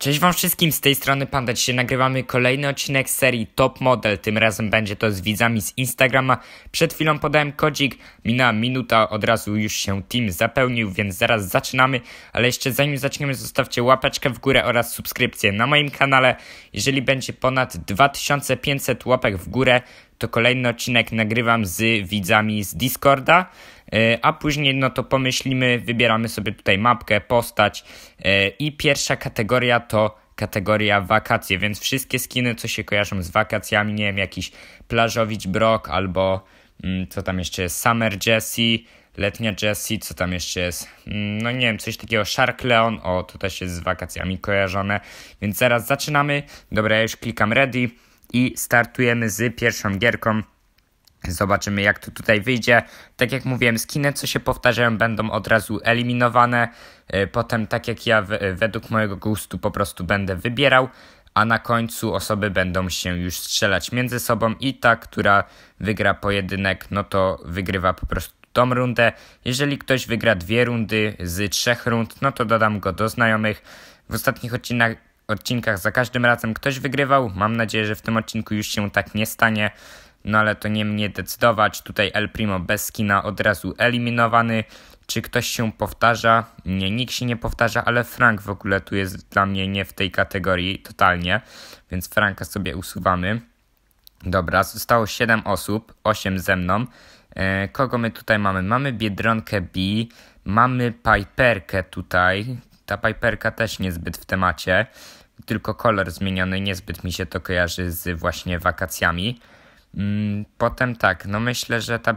Cześć wam wszystkim, z tej strony Panda. Dzisiaj nagrywamy kolejny odcinek z serii Top Model. Tym razem będzie to z widzami z Instagrama. Przed chwilą podałem kodzik, minęła minuta, od razu już się team zapełnił, więc zaraz zaczynamy. Ale jeszcze zanim zaczniemy, zostawcie łapeczkę w górę oraz subskrypcję na moim kanale. Jeżeli będzie ponad 2500 łapek w górę, to kolejny odcinek nagrywam z widzami z Discorda. A później no to pomyślimy, wybieramy sobie tutaj mapkę, postać i pierwsza kategoria to kategoria wakacje, więc wszystkie skiny, co się kojarzą z wakacjami, nie wiem, jakiś plażowicz Brock albo co tam jeszcze jest, Summer Jessie, letnia Jessie, co tam jeszcze jest, no nie wiem, coś takiego, Shark Leon, o to też jest z wakacjami kojarzone, więc zaraz zaczynamy. Dobra, ja już klikam ready i startujemy z pierwszą gierką. Zobaczymy, jak to tutaj wyjdzie. Tak jak mówiłem, skiny, co się powtarzają, będą od razu eliminowane. Potem, tak jak ja według mojego gustu po prostu będę wybierał, a na końcu osoby będą się już strzelać między sobą i ta, która wygra pojedynek, no to wygrywa po prostu tą rundę. Jeżeli ktoś wygra 2 rundy z 3 rund, no to dodam go do znajomych. W ostatnich odcinkach za każdym razem ktoś wygrywał. Mam nadzieję, że w tym odcinku już się tak nie stanie. No ale to nie mnie decydować. Tutaj El Primo bez skina od razu eliminowany. Czy ktoś się powtarza? Nie, nikt się nie powtarza, ale Frank w ogóle tu jest dla mnie nie w tej kategorii totalnie. Więc Franka sobie usuwamy. Dobra, zostało 7 osób, 8 ze mną. Kogo my tutaj mamy? Mamy Biedronkę B, mamy Piperkę tutaj. Ta Piperka też niezbyt w temacie. Tylko kolor zmieniony, niezbyt mi się to kojarzy z właśnie wakacjami. Potem tak, no myślę, że ta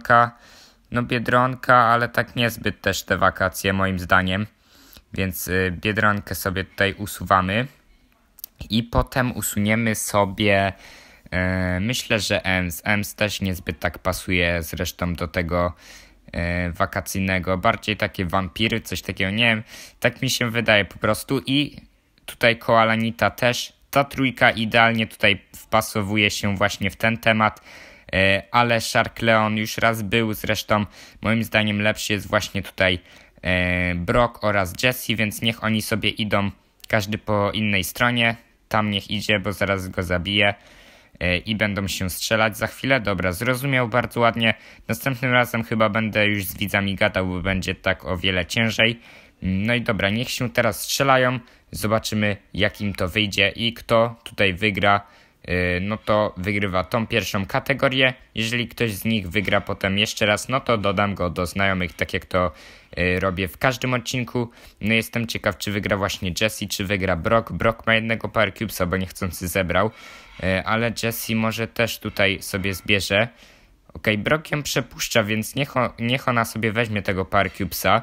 Biedronka, ale tak niezbyt też te wakacje moim zdaniem, więc Biedronkę sobie tutaj usuwamy i potem usuniemy sobie, myślę, że Ems też niezbyt tak pasuje zresztą do tego wakacyjnego, bardziej takie wampiry, coś takiego, nie wiem, tak mi się wydaje po prostu. I tutaj Koalanita też. Ta trójka idealnie tutaj wpasowuje się właśnie w ten temat, ale Shark Leon już raz był, zresztą moim zdaniem lepszy jest właśnie tutaj Brock oraz Jessie, więc niech oni sobie idą każdy po innej stronie, tam niech idzie, bo zaraz go zabiję i będą się strzelać za chwilę. Dobra, zrozumiał bardzo ładnie, następnym razem chyba będę już z widzami gadał, bo będzie tak o wiele ciężej. No i dobra, niech się teraz strzelają, zobaczymy jak im to wyjdzie i kto tutaj wygra, no to wygrywa tą pierwszą kategorię. Jeżeli ktoś z nich wygra potem jeszcze raz, no to dodam go do znajomych, tak jak to robię w każdym odcinku. No jestem ciekaw, czy wygra właśnie Jessie, czy wygra Brock. Brock ma jednego Power Cubesa, bo niechcący zebrał, ale Jessie może też tutaj sobie zbierze. Okej, Brock ją przepuszcza, więc niech ona sobie weźmie tego Power Cubesa.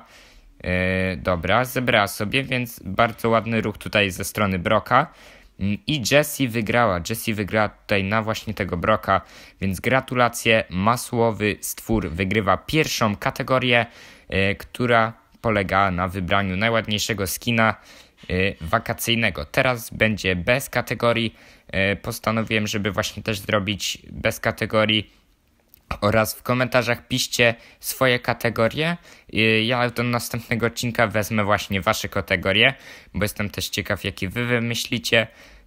Dobra, zebrała sobie, więc bardzo ładny ruch tutaj ze strony Brocka. I Jessie wygrała tutaj na właśnie tego Brocka, więc gratulacje. Masłowy stwór wygrywa pierwszą kategorię, która polega na wybraniu najładniejszego skina wakacyjnego. Teraz będzie bez kategorii. Postanowiłem, żeby właśnie też zrobić bez kategorii. Oraz w komentarzach piszcie swoje kategorie. Ja do następnego odcinka wezmę właśnie wasze kategorie, bo jestem też ciekaw, jakie wy wymyślicie.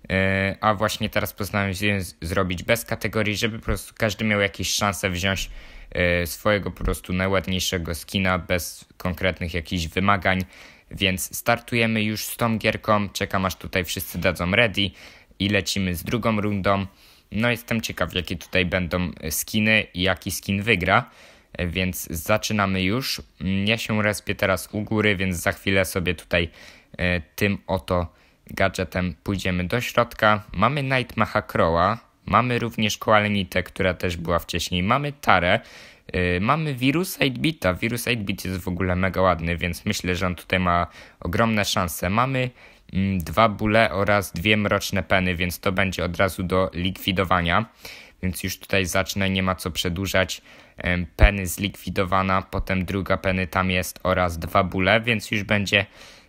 A właśnie teraz postanowiłem zrobić bez kategorii, żeby po prostu każdy miał jakieś szanse wziąć swojego po prostu najładniejszego skina bez konkretnych jakichś wymagań. Więc startujemy już z tą gierką. Czekam, aż tutaj wszyscy dadzą ready i lecimy z drugą rundą. No jestem ciekaw, jakie tutaj będą skiny i jaki skin wygra, więc zaczynamy już. Ja się respię teraz u góry, więc za chwilę sobie tutaj tym oto gadżetem pójdziemy do środka. Mamy Nightmaha Crowa, mamy również Koalenitę, która też była wcześniej, mamy Tarę, mamy Virus 8-bita. Virus 8-bit jest w ogóle mega ładny, więc myślę, że on tutaj ma ogromne szanse. Mamy 2 bóle oraz 2 mroczne peny, więc to będzie od razu do likwidowania. Więc już tutaj zacznę, nie ma co przedłużać. Peny zlikwidowana, potem druga peny tam jest oraz 2 bóle, więc już będzie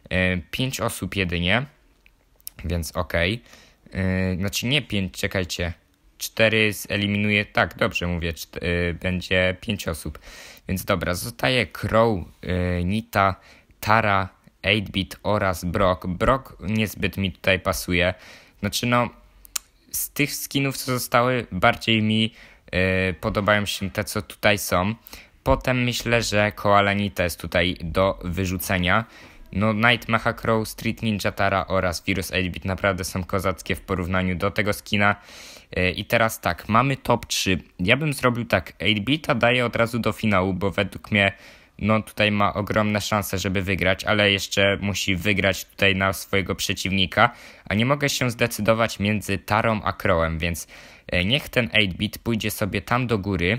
5 osób jedynie. Więc okej. Znaczy nie 5, czekajcie. 4 zeliminuję, tak, dobrze mówię, będzie 5 osób. Więc dobra, zostaje Crow, Nita, Tara, 8-bit oraz Brock. Brock niezbyt mi tutaj pasuje. Znaczy no, z tych skinów, co zostały, bardziej mi podobają się te, co tutaj są. Potem myślę, że Koala Nita jest tutaj do wyrzucenia. No Night Mecha Crow, Street Ninja Tara oraz Virus 8-bit naprawdę są kozackie w porównaniu do tego skina. I teraz tak, mamy top 3. Ja bym zrobił tak, 8-bita daję od razu do finału, bo według mnie no tutaj ma ogromne szanse, żeby wygrać, ale jeszcze musi wygrać tutaj na swojego przeciwnika, a nie mogę się zdecydować między Tarą a Crowem, więc niech ten 8-bit pójdzie sobie tam do góry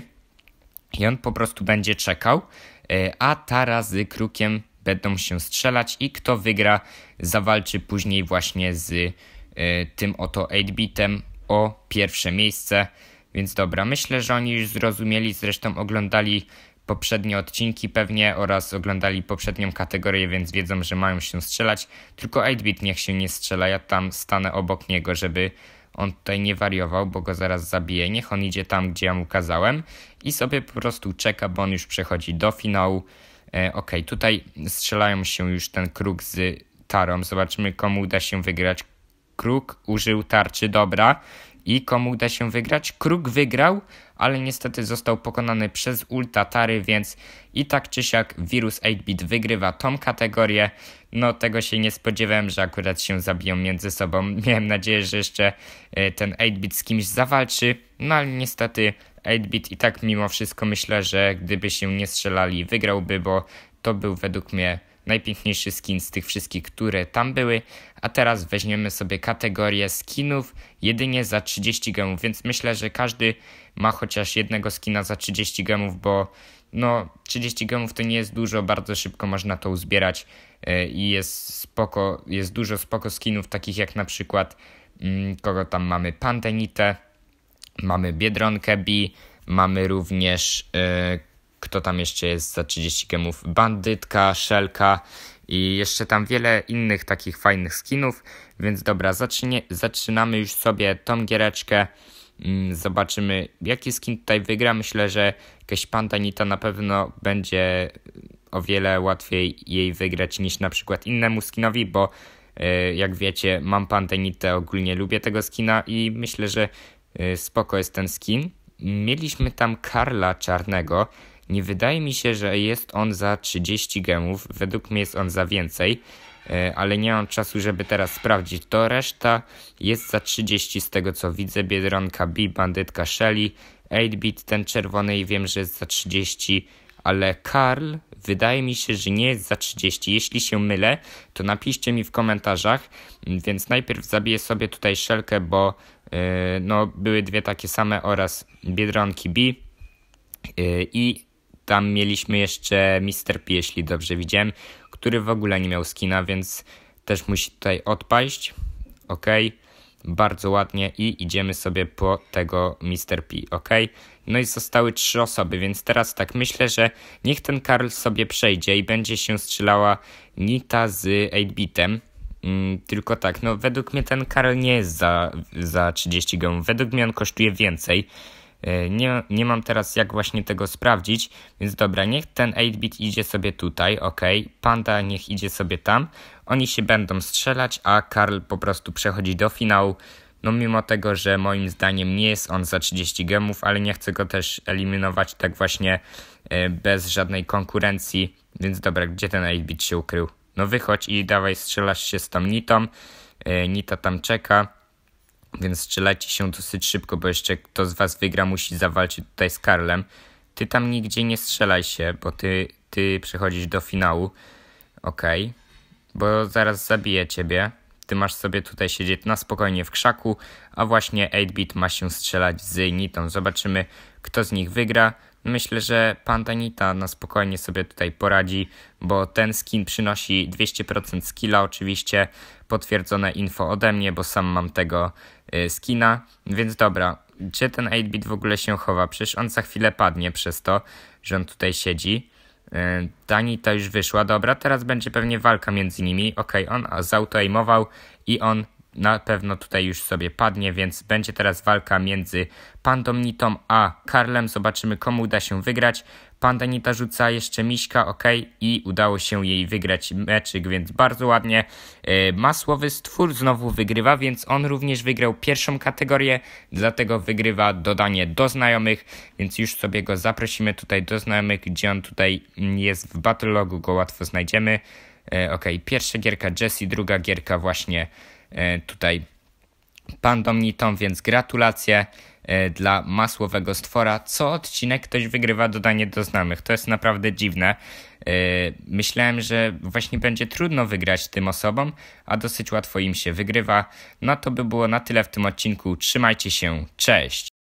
i on po prostu będzie czekał, a Tara z Krukiem będą się strzelać i kto wygra zawalczy później właśnie z tym oto 8-bitem o pierwsze miejsce. Więc dobra, myślę, że oni już zrozumieli, zresztą oglądali poprzednie odcinki pewnie oraz oglądali poprzednią kategorię, więc wiedzą, że mają się strzelać. Tylko 8-bit niech się nie strzela, ja tam stanę obok niego, żeby on tutaj nie wariował, bo go zaraz zabiję. Niech on idzie tam, gdzie ja mu kazałem i sobie po prostu czeka, bo on już przechodzi do finału. Okej, tutaj strzelają się już ten Kruk z Tarą. Zobaczymy, komu uda się wygrać. Kruk użył tarczy, dobra. I komu uda się wygrać? Kruk wygrał, ale niestety został pokonany przez ulta Tary, więc i tak czy siak Virus 8-bit wygrywa tą kategorię. No tego się nie spodziewałem, że akurat się zabiją między sobą. Miałem nadzieję, że jeszcze ten 8-bit z kimś zawalczy, no ale niestety 8-bit i tak mimo wszystko myślę, że gdyby się nie strzelali wygrałby, bo to był według mnie najpiękniejszy skin z tych wszystkich, które tam były. A teraz weźmiemy sobie kategorię skinów jedynie za 30 gemów, więc myślę, że każdy ma chociaż jednego skina za 30 gemów, bo no 30 gemów to nie jest dużo, bardzo szybko można to uzbierać i jest dużo spoko skinów, takich jak na przykład kogo tam mamy, Pandenitę, mamy Biedronkę B, mamy również kto tam jeszcze jest za 30 gemów, Bandytka, Szelka i jeszcze tam wiele innych takich fajnych skinów, więc dobra, zaczynamy już sobie tą giereczkę. Zobaczymy, jaki skin tutaj wygra. Myślę, że jakaś Pandanita na pewno będzie o wiele łatwiej jej wygrać niż na przykład innemu skinowi, bo jak wiecie, mam Pandanitę, ogólnie lubię tego skina i myślę, że spoko jest ten skin. Mieliśmy tam Karla Czarnego. Nie wydaje mi się, że jest on za 30 gemów. Według mnie jest on za więcej, ale nie mam czasu, żeby teraz sprawdzić. To reszta jest za 30 z tego co widzę. Biedronka B, Bandytka Shelly, 8-bit ten czerwony i wiem, że jest za 30, ale Karl wydaje mi się, że nie jest za 30. Jeśli się mylę, to napiszcie mi w komentarzach, więc najpierw zabiję sobie tutaj Szelkę, bo no, były dwie takie same oraz Biedronki B i tam mieliśmy jeszcze Mr. P, jeśli dobrze widziałem, który w ogóle nie miał skina, więc też musi tutaj odpaść. Ok, bardzo ładnie i idziemy sobie po tego Mr. P, ok. No i zostały 3 osoby, więc teraz tak myślę, że niech ten Karl sobie przejdzie i będzie się strzelała Nita z 8-bitem. Tylko tak, no według mnie ten Karl nie jest za 30 gemów, według mnie on kosztuje więcej. Nie mam teraz jak właśnie tego sprawdzić, więc dobra, niech ten 8-bit idzie sobie tutaj, ok, Panda niech idzie sobie tam, oni się będą strzelać, a Karl po prostu przechodzi do finału, no mimo tego, że moim zdaniem nie jest on za 30 gemów, ale nie chcę go też eliminować tak właśnie bez żadnej konkurencji, więc dobra, gdzie ten 8-bit się ukrył? No wychodź i dawaj, strzelasz się z tą Nitą, Nita tam czeka. Więc strzelajcie się dosyć szybko, bo jeszcze kto z was wygra musi zawalczyć tutaj z Karlem. Ty tam nigdzie nie strzelaj się, bo ty przechodzisz do finału. Okej. Bo zaraz zabiję ciebie. Ty masz sobie tutaj siedzieć na spokojnie w krzaku, a właśnie 8-bit ma się strzelać z Nitą. Zobaczymy, kto z nich wygra. Myślę, że Panda Nita na spokojnie sobie tutaj poradzi, bo ten skin przynosi 200% skilla, oczywiście potwierdzone info ode mnie, bo sam mam tego skina, więc dobra, gdzie ten 8-bit w ogóle się chowa? Przecież on za chwilę padnie przez to, że on tutaj siedzi. Ta Nita już wyszła, dobra, teraz będzie pewnie walka między nimi. Okej, on zautoaimował i on na pewno tutaj już sobie padnie, więc będzie teraz walka między Pandą Nitą a Karlem. Zobaczymy, komu uda się wygrać. Pandanita rzuca jeszcze Miśka, ok, i udało się jej wygrać meczyk, więc bardzo ładnie. Masłowy stwór znowu wygrywa, więc on również wygrał pierwszą kategorię, dlatego wygrywa dodanie do znajomych, więc już sobie go zaprosimy tutaj do znajomych, gdzie on tutaj jest w Battle Logu, go łatwo znajdziemy. Ok, pierwsza gierka Jessie, druga gierka właśnie tutaj Pandanitą, więc gratulacje dla masłowego stwora. Co odcinek ktoś wygrywa dodanie do znajomych. To jest naprawdę dziwne. Myślałem, że właśnie będzie trudno wygrać tym osobom, a dosyć łatwo im się wygrywa. No to by było na tyle w tym odcinku. Trzymajcie się, cześć!